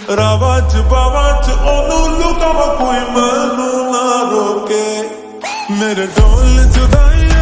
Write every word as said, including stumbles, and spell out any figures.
रावाच बावाच ओनू लुकावा कोई मैनू ना रोके मेरे ढोल जुदाई